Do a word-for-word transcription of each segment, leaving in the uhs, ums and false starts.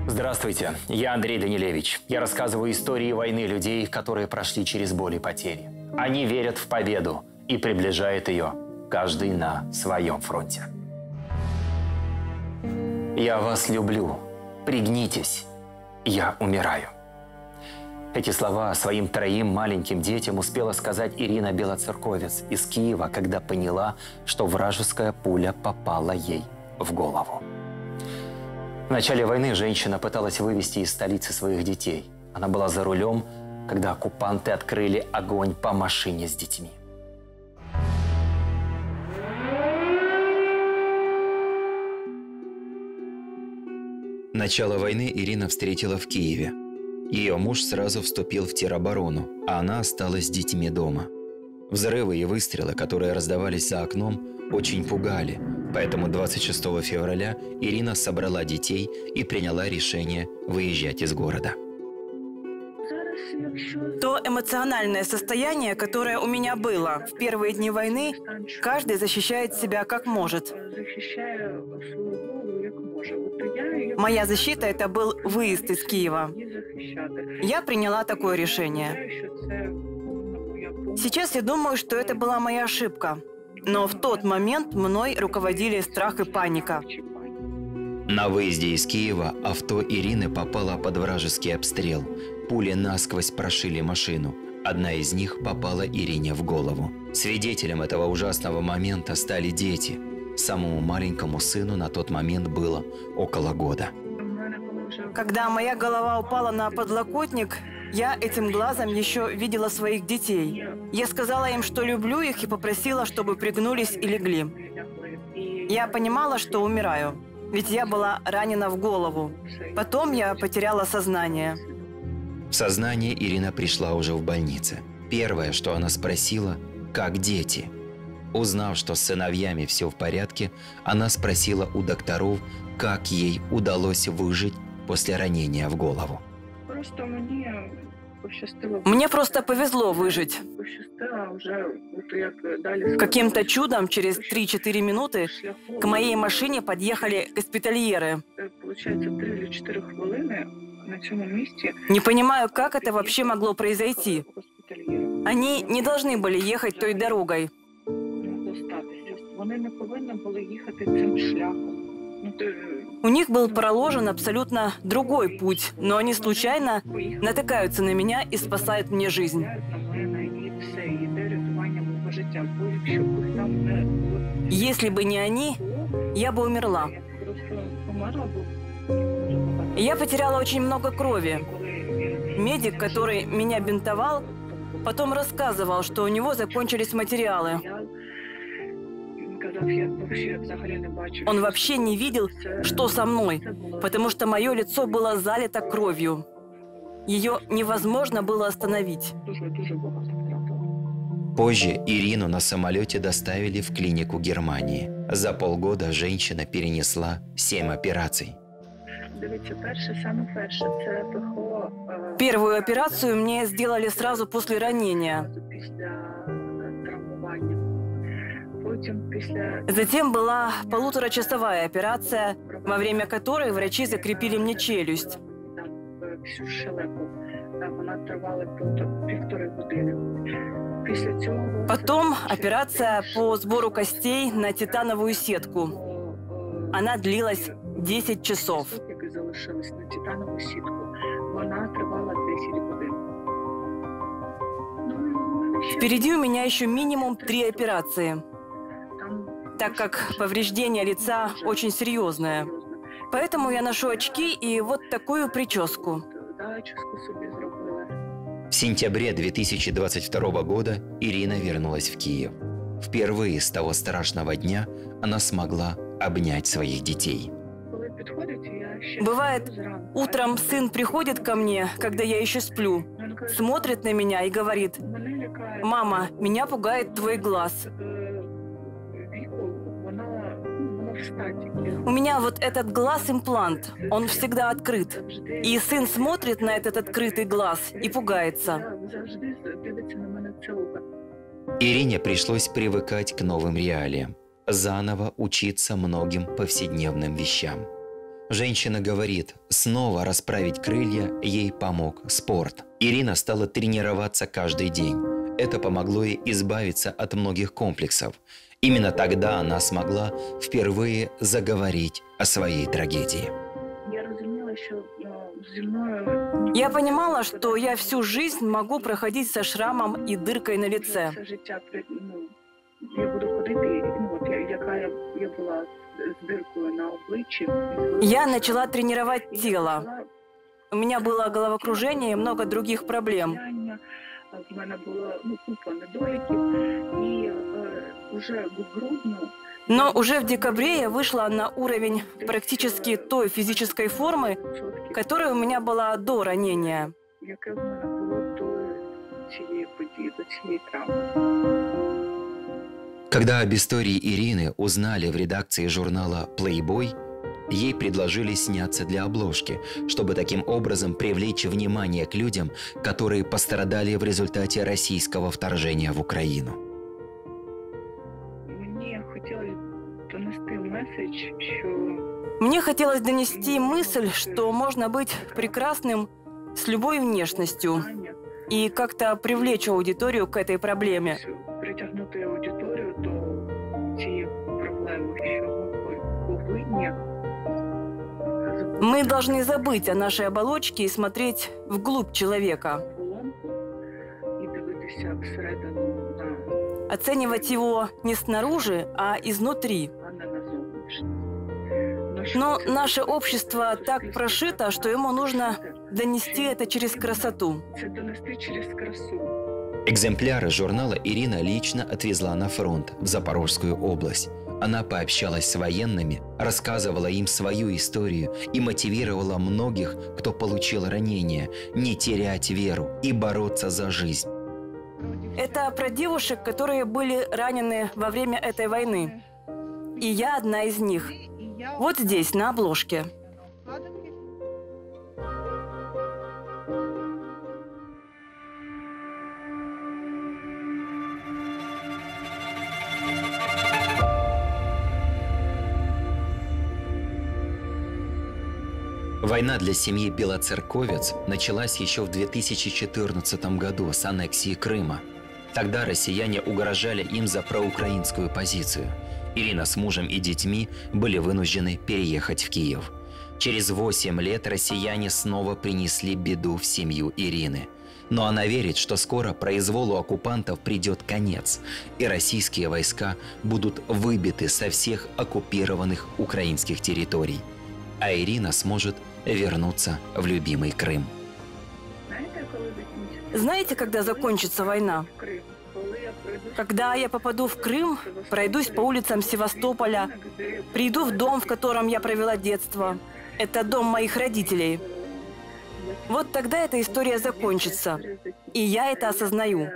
Здравствуйте, я Андрей Данилевич. Я рассказываю истории войны людей, которые прошли через боль и потери. Они верят в победу и приближают ее, каждый на своем фронте. Я вас люблю. Пригнитесь. Я умираю. Эти слова своим троим маленьким детям успела сказать Ирина Белоцерковец из Киева, когда поняла, что вражеская пуля попала ей в голову. В начале войны женщина пыталась вывести из столицы своих детей. Она была за рулем, когда оккупанты открыли огонь по машине с детьми. Начало войны Ирина встретила в Киеве. Ее муж сразу вступил в тероборону, а она осталась с детьми дома. Взрывы и выстрелы, которые раздавались за окном, очень пугали, поэтому двадцать шестого февраля Ирина собрала детей и приняла решение выезжать из города. То эмоциональное состояние, которое у меня было в первые дни войны, каждый защищает себя как может. Моя защита – это был выезд из Киева. Я приняла такое решение. Сейчас я думаю, что это была моя ошибка. Но в тот момент мной руководили страх и паника. На выезде из Киева авто Ирины попало под вражеский обстрел. Пули насквозь прошили машину. Одна из них попала Ирине в голову. Свидетелем этого ужасного момента стали дети. Самому маленькому сыну на тот момент было около года. Когда моя голова упала на подлокотник, я этим глазом еще видела своих детей. Я сказала им, что люблю их, и попросила, чтобы пригнулись и легли. Я понимала, что умираю, ведь я была ранена в голову. Потом я потеряла сознание. В сознание Ирина пришла уже в больнице. Первое, что она спросила, как дети. Узнав, что с сыновьями все в порядке, она спросила у докторов, как ей удалось выжить после ранения в голову. Мне просто повезло выжить. Каким-то чудом через три-четыре минуты к моей машине подъехали госпитальеры. Не понимаю, как это вообще могло произойти. Они не должны были ехать той дорогой. У них был проложен абсолютно другой путь, но они случайно натыкаются на меня и спасают мне жизнь. Если бы не они, я бы умерла. Я потеряла очень много крови. Медик, который меня бинтовал, потом рассказывал, что у него закончились материалы. Он вообще не видел, что со мной, потому что мое лицо было залито кровью. Ее невозможно было остановить. Позже Ирину на самолете доставили в клинику Германии. За полгода женщина перенесла семь операций. Первую операцию мне сделали сразу после ранения. Затем была полуторачасовая операция, во время которой врачи закрепили мне челюсть. Потом операция по сбору костей на титановую сетку. Она длилась десять часов. Впереди у меня еще минимум три операции, так как повреждение лица очень серьезное. Поэтому я ношу очки и вот такую прическу. В сентябре две тысячи двадцать второго года Ирина вернулась в Киев. Впервые с того страшного дня она смогла обнять своих детей. Бывает, утром сын приходит ко мне, когда я еще сплю, смотрит на меня и говорит: «Мама, меня пугает твой глаз». У меня вот этот глаз-имплант, он всегда открыт. И сын смотрит на этот открытый глаз и пугается. Ирине пришлось привыкать к новым реалиям, заново учиться многим повседневным вещам. Женщина говорит, снова расправить крылья ей помог спорт. Ирина стала тренироваться каждый день. Это помогло ей избавиться от многих комплексов. Именно тогда она смогла впервые заговорить о своей трагедии. Я понимала, что я всю жизнь могу проходить со шрамом и дыркой на лице. Я начала тренировать тело. У меня было головокружение и много других проблем. Но уже в декабре я вышла на уровень практически той физической формы, которая у меня была до ранения. Когда об истории Ирины узнали в редакции журнала Playboy, ей предложили сняться для обложки, чтобы таким образом привлечь внимание к людям, которые пострадали в результате российского вторжения в Украину. Мне хотелось донести мысль, что можно быть прекрасным с любой внешностью и как-то привлечь аудиторию к этой проблеме. Мы должны забыть о нашей оболочке и смотреть вглубь человека. Оценивать его не снаружи, а изнутри. Но наше общество так прошито, что ему нужно донести это через красоту. Экземпляры журнала Ирина лично отвезла на фронт, в Запорожскую область. Она пообщалась с военными, рассказывала им свою историю и мотивировала многих, кто получил ранения, не терять веру и бороться за жизнь. Это про девушек, которые были ранены во время этой войны. И я одна из них. Вот здесь, на обложке. Война для семьи Белоцерковец началась еще в две тысячи четырнадцатом году с аннексии Крыма. Тогда россияне угрожали им за проукраинскую позицию. Ирина с мужем и детьми были вынуждены переехать в Киев. Через восемь лет россияне снова принесли беду в семью Ирины. Но она верит, что скоро произволу оккупантов придет конец, и российские войска будут выбиты со всех оккупированных украинских территорий. А Ирина сможет вернуться в любимый Крым. Знаете, когда закончится война? Когда я попаду в Крым, пройдусь по улицам Севастополя, приду в дом, в котором я провела детство. Это дом моих родителей. Вот тогда эта история закончится. И я это осознаю.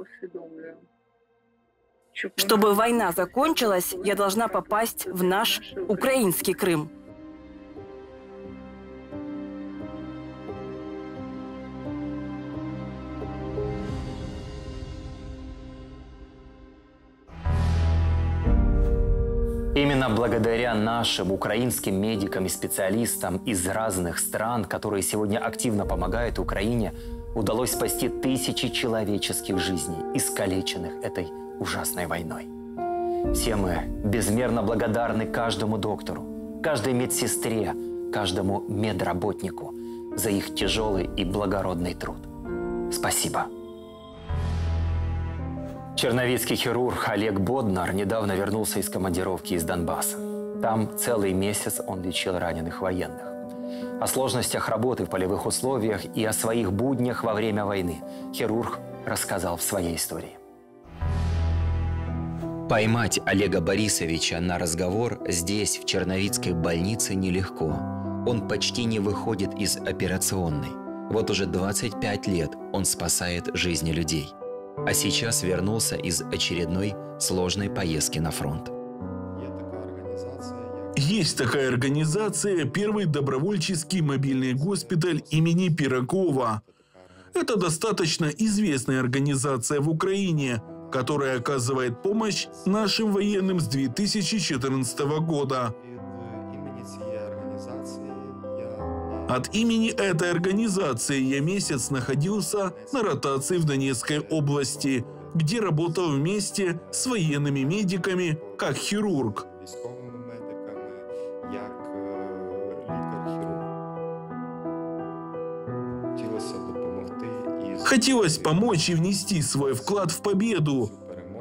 Чтобы война закончилась, я должна попасть в наш украинский Крым. Именно благодаря нашим украинским медикам и специалистам из разных стран, которые сегодня активно помогают Украине, удалось спасти тысячи человеческих жизней, искалеченных этой ужасной войной. Все мы безмерно благодарны каждому доктору, каждой медсестре, каждому медработнику за их тяжелый и благородный труд. Спасибо. Черновицкий хирург Олег Боднар недавно вернулся из командировки из Донбасса. Там целый месяц он лечил раненых военных. О сложностях работы в полевых условиях и о своих буднях во время войны хирург рассказал в своей истории. Поймать Олега Борисовича на разговор здесь, в Черновицкой больнице, нелегко. Он почти не выходит из операционной. Вот уже двадцать пять лет он спасает жизни людей. А сейчас вернулся из очередной сложной поездки на фронт. Есть такая организация «Первый добровольческий мобильный госпиталь имени Пирогова». Это достаточно известная организация в Украине, которая оказывает помощь нашим военным с две тысячи четырнадцатого года. От имени этой организации я месяц находился на ротации в Донецкой области, где работал вместе с военными медиками как хирург. Хотелось помочь и внести свой вклад в победу.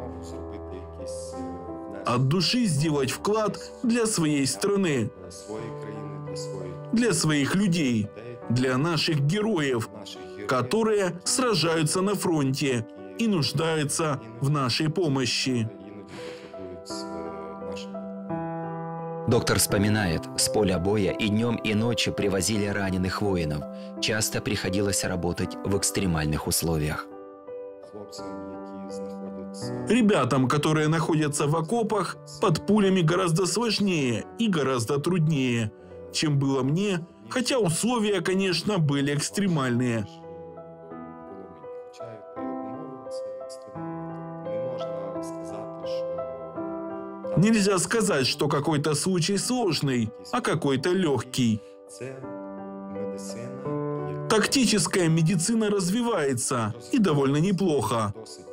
От души сделать вклад для своей страны, для своих людей, для наших героев, которые сражаются на фронте и нуждаются в нашей помощи. Доктор вспоминает, с поля боя и днем, и ночью привозили раненых воинов. Часто приходилось работать в экстремальных условиях. Ребятам, которые находятся в окопах, под пулями гораздо сложнее и гораздо труднее, чем было мне, хотя условия, конечно, были экстремальные. Нельзя сказать, что какой-то случай сложный, а какой-то легкий. Тактическая медицина развивается, и довольно неплохо.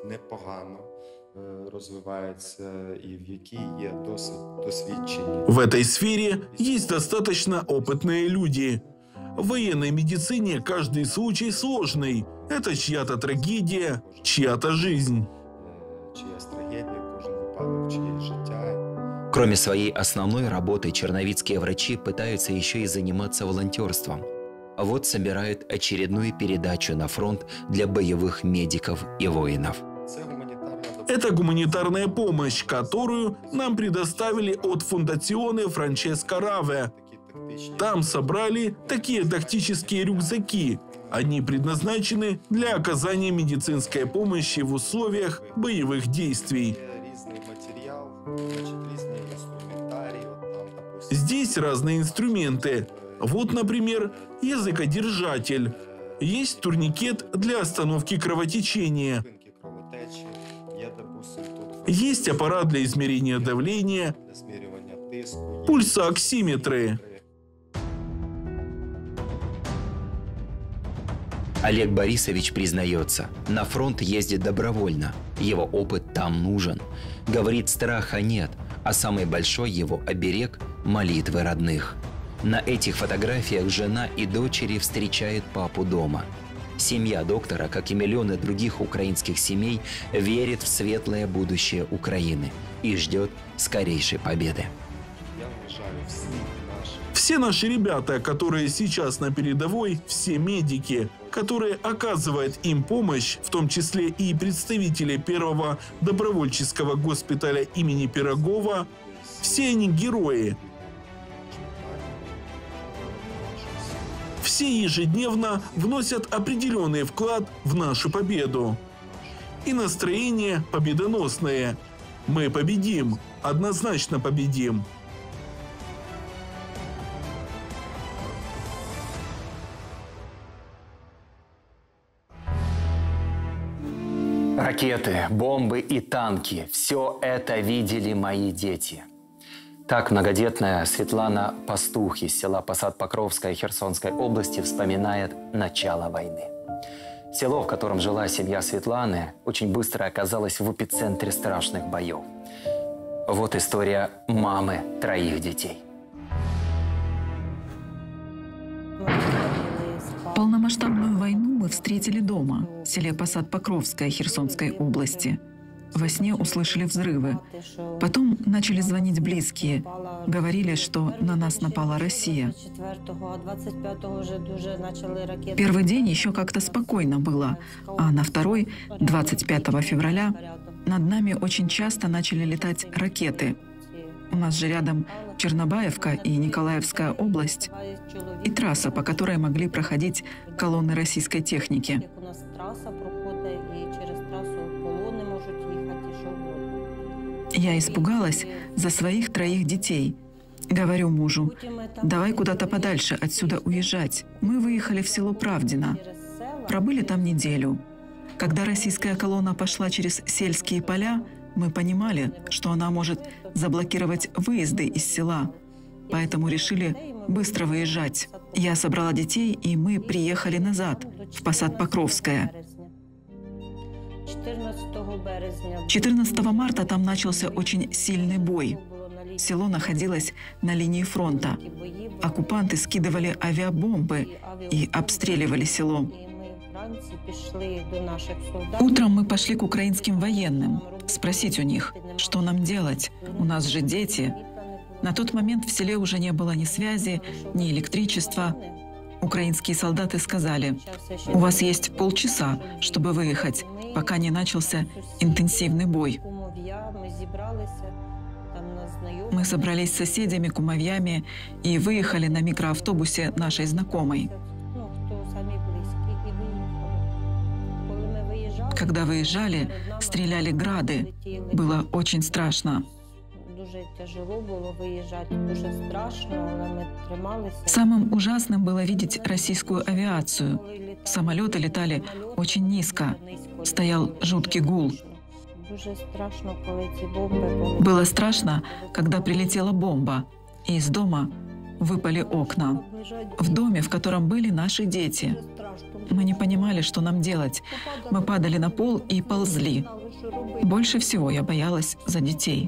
В этой сфере есть достаточно опытные люди. В военной медицине каждый случай сложный. Это чья-то трагедия, чья-то жизнь. Кроме своей основной работы, черновицкие врачи пытаются еще и заниматься волонтерством. А вот собирают очередную передачу на фронт для боевых медиков и воинов. Это гуманитарная помощь, которую нам предоставили от Фондационе Франческо Раве. Там собрали такие тактические рюкзаки. Они предназначены для оказания медицинской помощи в условиях боевых действий. Здесь разные инструменты. Вот, например, языкодержатель. Есть турникет для остановки кровотечения. Есть аппарат для измерения давления, пульсооксиметры. Олег Борисович признается, на фронт ездит добровольно. Его опыт там нужен. Говорит, страха нет, а самый большой его оберег – молитвы родных. На этих фотографиях жена и дочери встречают папу дома. Семья доктора, как и миллионы других украинских семей, верит в светлое будущее Украины и ждет скорейшей победы. Все наши ребята, которые сейчас на передовой, все медики, которые оказывают им помощь, в том числе и представители первого добровольческого госпиталя имени Пирогова, все они герои. Все ежедневно вносят определенный вклад в нашу победу. И настроение победоносное. Мы победим, однозначно победим. Ракеты, бомбы и танки – все это видели мои дети. Так многодетная Светлана Пастух из села Посад-Покровская Херсонской области вспоминает начало войны. Село, в котором жила семья Светланы, очень быстро оказалось в эпицентре страшных боев. Вот история мамы троих детей. Полномасштабную войну мы встретили дома, в селе Посад-Покровская Херсонской области. Во сне услышали взрывы. Потом начали звонить близкие. Говорили, что на нас напала Россия. Первый день еще как-то спокойно было, а на второй, двадцать пятого февраля, над нами очень часто начали летать ракеты. У нас же рядом Чернобаевка и Николаевская область, и трасса, по которой могли проходить колонны российской техники. Я испугалась за своих троих детей. Говорю мужу, давай куда-то подальше отсюда уезжать. Мы выехали в село Правдино. Пробыли там неделю. Когда российская колонна пошла через сельские поля, мы понимали, что она может заблокировать выезды из села. поэтому решили быстро выезжать. Я собрала детей, и мы приехали назад, в Посад Покровское. четырнадцатого марта там начался очень сильный бой. Село находилось на линии фронта. Оккупанты скидывали авиабомбы и обстреливали село. Утром мы пошли к украинским военным, спросить у них, что нам делать, у нас же дети. На тот момент в селе уже не было ни связи, ни электричества. Украинские солдаты сказали: «У вас есть полчаса, чтобы выехать, пока не начался интенсивный бой». Мы собрались с соседями, кумовьями и выехали на микроавтобусе нашей знакомой. Когда выезжали, стреляли грады. Было очень страшно. Самым ужасным было видеть российскую авиацию. Самолеты летали очень низко. Стоял жуткий гул. Было страшно, когда прилетела бомба, и из дома выпали окна. В доме, в котором были наши дети. Мы не понимали, что нам делать. Мы падали на пол и ползли. Больше всего я боялась за детей.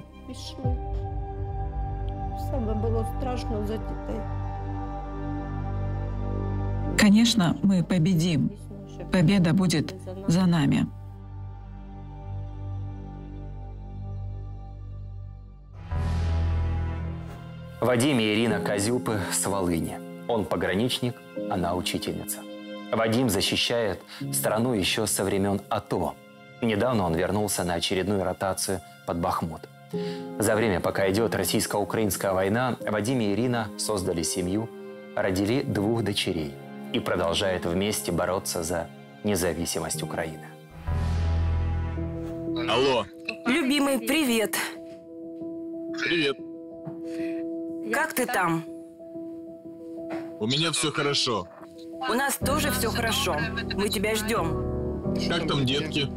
Конечно, мы победим. Победа будет за нами. Вадим и Ирина Козюпы с Волыни. Он пограничник, она учительница. Вадим защищает страну еще со времен АТО. Недавно он вернулся на очередную ротацию под Бахмут. За время, пока идет российско-украинская война, Вадим и Ирина создали семью, родили двух дочерей и продолжают вместе бороться за независимость Украины. Алло. Любимый, привет. Привет. Как ты там? У меня все хорошо. У нас тоже все хорошо. Мы тебя ждем. Как там детки?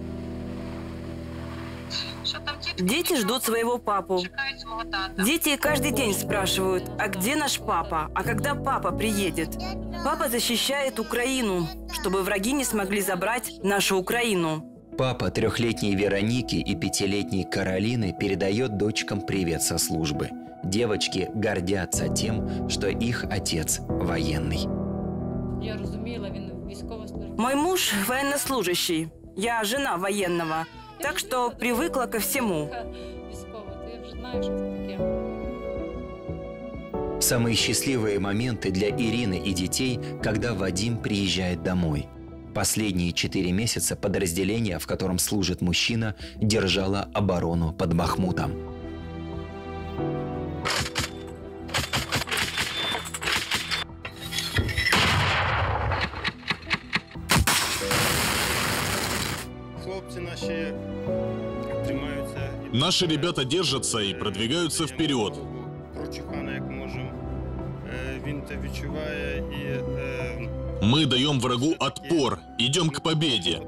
Дети ждут своего папу. Дети каждый день спрашивают: а где наш папа? А когда папа приедет? Папа защищает Украину, чтобы враги не смогли забрать нашу Украину. Папа трехлетней Вероники и пятилетней Каролины передает дочкам привет со службы. Девочки гордятся тем, что их отец военный. Мой муж военнослужащий. Я жена военного. Так что привыкла ко всему. Самые счастливые моменты для Ирины и детей, когда Вадим приезжает домой. Последние четыре месяца подразделение, в котором служит мужчина, держало оборону под Бахмутом. Наши ребята держатся и продвигаются вперед. Мы даем врагу отпор, идем к победе.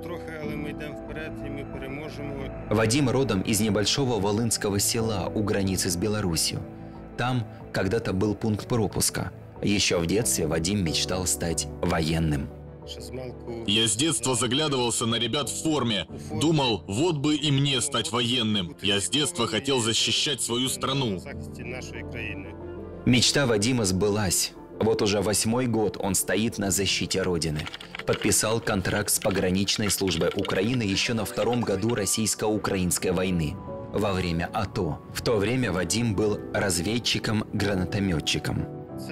Вадим родом из небольшого волынского села у границы с Беларусью. Там когда-то был пункт пропуска. Еще в детстве Вадим мечтал стать военным. Я с детства заглядывался на ребят в форме. Думал, вот бы и мне стать военным. Я с детства хотел защищать свою страну. Мечта Вадима сбылась. Вот уже восьмой год он стоит на защите Родины. Подписал контракт с пограничной службой Украины еще на втором году российско-украинской войны, во время АТО. В то время Вадим был разведчиком-гранатометчиком.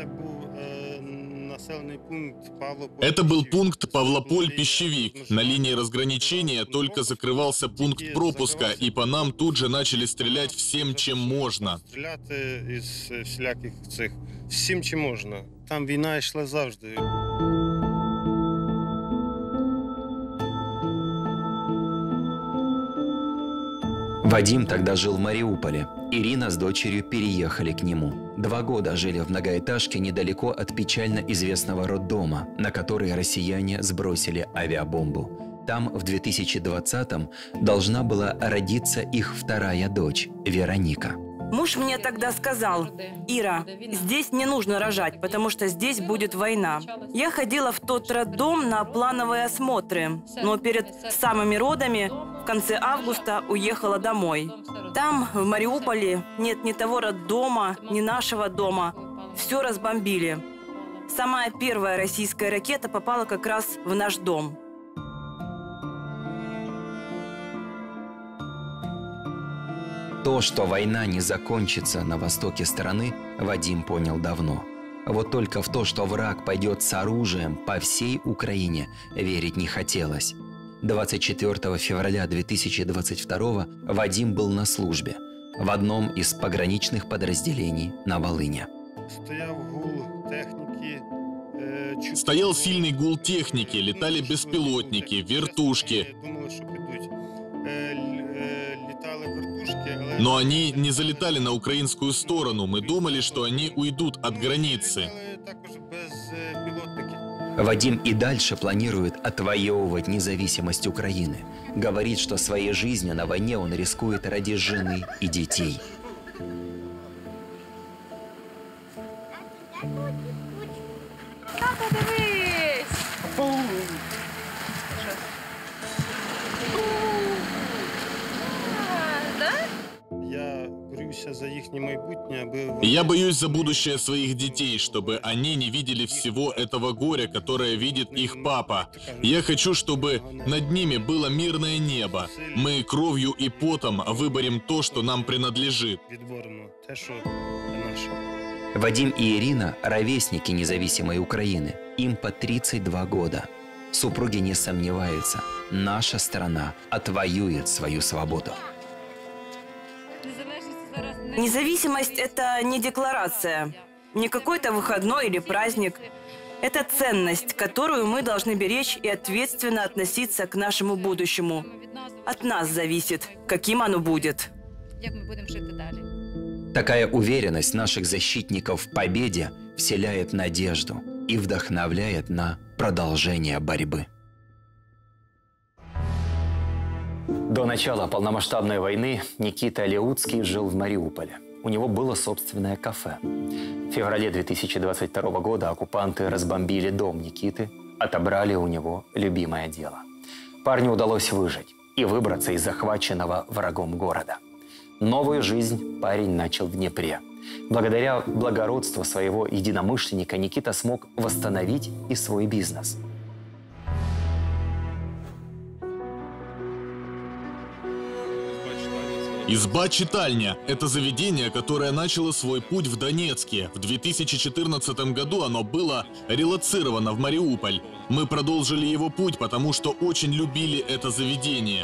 Это был пункт Павлополь-Пищевик. На линии разграничения только закрывался пункт пропуска, и по нам тут же начали стрелять всем, чем можно. Всім, чим можна. Там війна йшла завжди. Вадим тогда жил в Мариуполе. Ирина с дочерью переехали к нему. Два года жили в многоэтажке недалеко от печально известного роддома, на который россияне сбросили авиабомбу. Там в две тысячи двадцатом должна была родиться их вторая дочь, Вероника. Муж мне тогда сказал: «Ира, здесь не нужно рожать, потому что здесь будет война». Я ходила в тот роддом на плановые осмотры, но перед самыми родами в конце августа уехала домой. Там, в Мариуполе, нет ни того роддома, ни нашего дома. Все разбомбили. Самая первая российская ракета попала как раз в наш дом. То, что война не закончится на востоке страны, Вадим понял давно. Вот только в то, что враг пойдет с оружием по всей Украине, верить не хотелось. двадцать четвёртого февраля две тысячи двадцать второго Вадим был на службе в одном из пограничных подразделений на Волыне. Стоял гул техники. Э, чу- Стоял сильный гул техники, летали беспилотники, вертушки. Думали, що підуть. Е, л- е, Літали вертушки, але... Но они не залетали на украинскую сторону. Мы думали, что они уйдут от границы. Літали також без е, пілотників. Вадим и дальше планирует отвоевывать независимость Украины. Говорит, что своей жизнью на войне он рискует ради жены и детей. Тато, дивись! А, да? Я борюся за їхнє майбутнє, аби... И я боюсь за будущее своих детей, чтобы они не видели всего этого горя, которое видит их папа. Я хочу, чтобы над ними было мирное небо. Мы кровью и потом выборем то, что нам принадлежит. Відборемо те, що наше. Вадим и Ирина – ровесники независимой Украины. Им по тридцать два года. Супруги не сомневаются, наша страна отвоюет свою свободу. Независимость – это не декларация, не какой-то выходной или праздник. Это ценность, которую мы должны беречь и ответственно относиться к нашему будущему. От нас зависит, каким оно будет. Як ми будемо жити далі? Такая уверенность наших защитников в победе вселяет надежду и вдохновляет на продолжение борьбы. До начала полномасштабной войны Никита Алеутский жил в Мариуполе. У него было собственное кафе. В феврале две тысячи двадцать второго года оккупанты разбомбили дом Никиты, отобрали у него любимое дело. Парню удалось выжить и выбраться из захваченного врагом города. Новую жизнь парень начал в Днепре. Благодаря благородству своего единомышленника Никита смог восстановить и свой бизнес. Изба-читальня – это заведение, которое начало свой путь в Донецке. В две тысячи четырнадцатом году оно было релоцировано в Мариуполь. Мы продолжили его путь, потому что очень любили это заведение.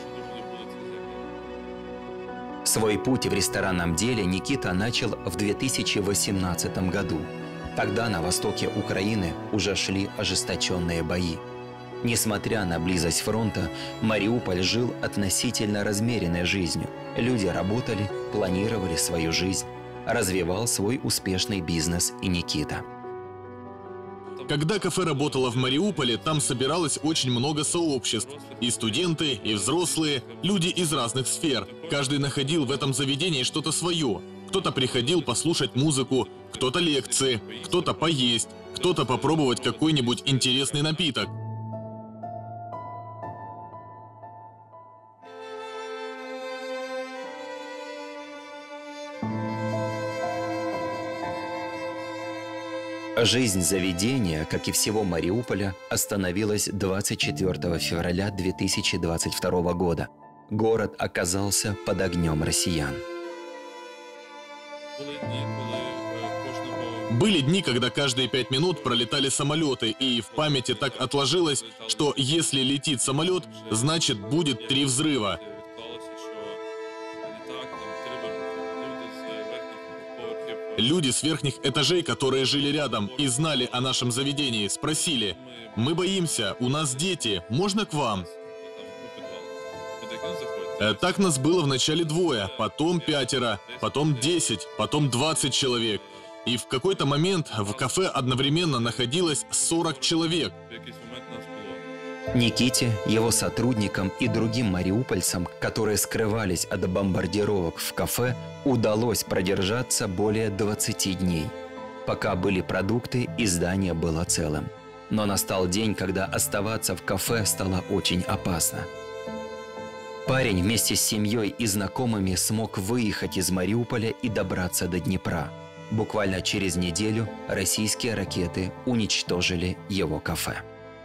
Свой путь в ресторанном деле Никита начал в две тысячи восемнадцатом году. Тогда на востоке Украины уже шли ожесточенные бои. Несмотря на близость фронта, Мариуполь жил относительно размеренной жизнью. Люди работали, планировали свою жизнь, развивал свой успешный бизнес и Никита. Когда кафе работало в Мариуполе, там собиралось очень много сообществ. И студенты, и взрослые, люди из разных сфер. Каждый находил в этом заведении что-то свое. Кто-то приходил послушать музыку, кто-то лекции, кто-то поесть, кто-то попробовать какой-нибудь интересный напиток. Жизнь заведения, как и всего Мариуполя, остановилась двадцать четвёртого февраля две тысячи двадцать второго года. Город оказался под огнем россиян. Были дни, когда каждые пять минут пролетали самолеты, и в памяти так отложилось, что если летит самолет, значит будет три взрыва. Люди с верхних этажей, которые жили рядом и знали о нашем заведении, спросили: «Мы боимся, у нас дети, можно к вам?» Так нас было вначале двое, потом пятеро, потом десять, потом двадцать человек. И в какой-то момент в кафе одновременно находилось сорок человек. Никите, его сотрудникам и другим мариупольцам, которые скрывались от бомбардировок в кафе, удалось продержаться более двадцати дней. Пока были продукты и здание было целым. Но настал день, когда оставаться в кафе стало очень опасно. Парень вместе с семьей и знакомыми смог выехать из Мариуполя и добраться до Днепра. Буквально через неделю российские ракеты уничтожили его кафе.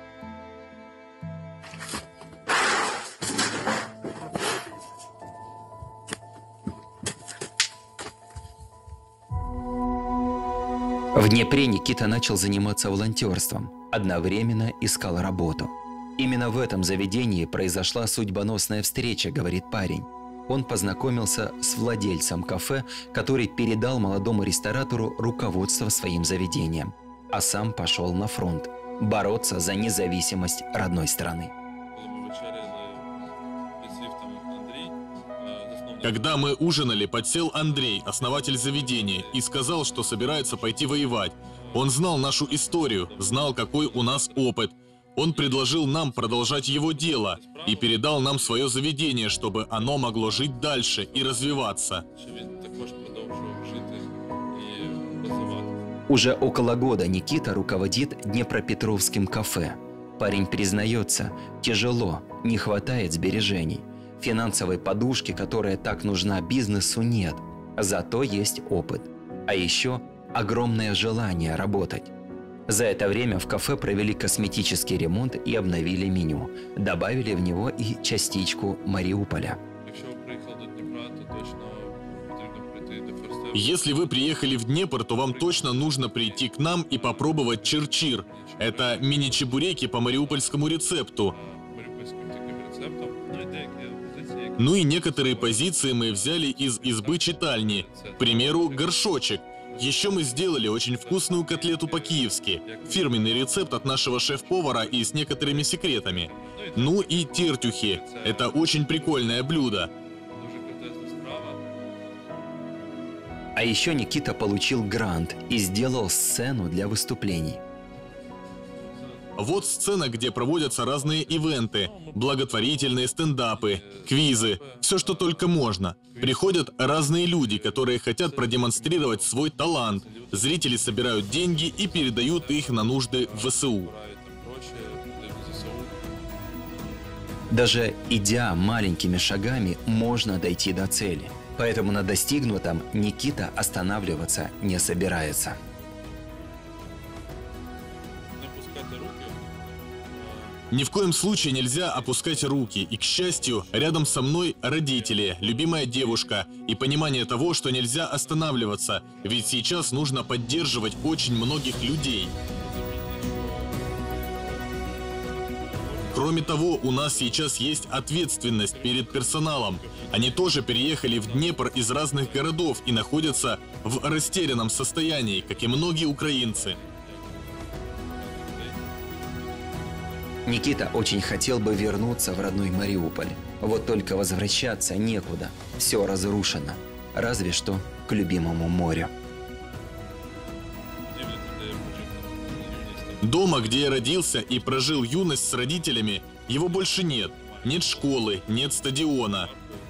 В Днепре Никита начал заниматься волонтерством, одновременно искал работу. Именно в этом заведении произошла судьбоносная встреча, говорит парень. Он познакомился с владельцем кафе, который передал молодому ресторатору руководство своим заведением, а сам пошел на фронт бороться за независимость родной страны. Когда мы ужинали, подсел Андрей, основатель заведения, и сказал, что собирается пойти воевать. Он знал нашу историю, знал, какой у нас опыт. Он предложил нам продолжать его дело и передал нам свое заведение, чтобы оно могло жить дальше и развиваться. Уже около года Никита руководит Днепропетровским кафе. Парень признается, тяжело, не хватает сбережений. Финансовой подушки, которая так нужна бизнесу, нет. Зато есть опыт. А еще огромное желание работать. За это время в кафе провели косметический ремонт и обновили меню. Добавили в него и частичку Мариуполя. Если вы приехали в Днепр, то вам точно нужно прийти к нам и попробовать чирчир. Это мини-чебуреки по мариупольскому рецепту. Ну и некоторые позиции мы взяли из избы читальни. К примеру, горшочек. Еще мы сделали очень вкусную котлету по-киевски. Фирменный рецепт от нашего шеф-повара и с некоторыми секретами. Ну и тертюхи. Это очень прикольное блюдо. А еще Никита получил грант и сделал сцену для выступлений. Вот сцена, где проводятся разные ивенты, благотворительные стендапы, квизы, все, что только можно. Приходят разные люди, которые хотят продемонстрировать свой талант. Зрители собирают деньги и передают их на нужды в ВСУ. Даже идя маленькими шагами, можно дойти до цели. Поэтому на достигнутом Никита останавливаться не собирается. Ни в коем случае нельзя опускать руки. И, к счастью, рядом со мной родители, любимая девушка и понимание того, что нельзя останавливаться. Ведь сейчас нужно поддерживать очень многих людей. Кроме того, у нас сейчас есть ответственность перед персоналом. Они тоже переехали в Днепр из разных городов и находятся в растерянном состоянии, как и многие украинцы. Никита очень хотел бы вернуться в родной Мариуполь. Вот только возвращаться некуда. Все разрушено. Разве что к любимому морю. Дома, где я родился и прожил юность с родителями, его больше нет. Нет школы, нет стадиона.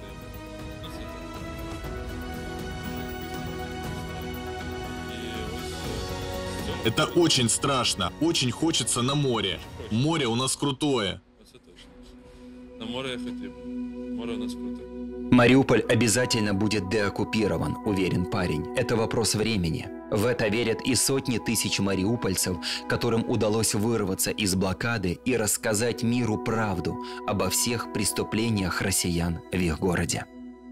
Это очень страшно, очень хочется на море. Море у нас крутое. Мариуполь обязательно будет деоккупирован, уверен парень. Это вопрос времени. В это верят и сотни тысяч мариупольцев, которым удалось вырваться из блокады и рассказать миру правду обо всех преступлениях россиян в их городе.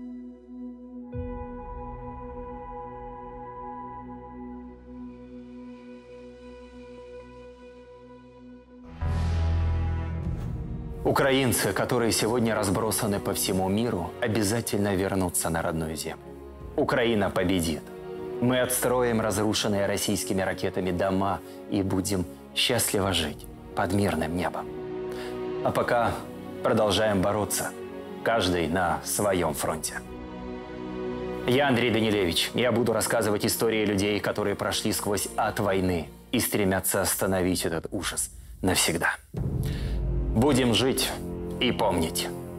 Украинцы, которые сегодня разбросаны по всему миру, обязательно вернутся на родную землю. Украина победит. Мы отстроим разрушенные российскими ракетами дома и будем счастливо жить под мирным небом. А пока продолжаем бороться, каждый на своем фронте. Я Андрей Данилевич. Я буду рассказывать истории людей, которые прошли сквозь ад войны и стремятся остановить этот ужас навсегда. Будем жить и помнить.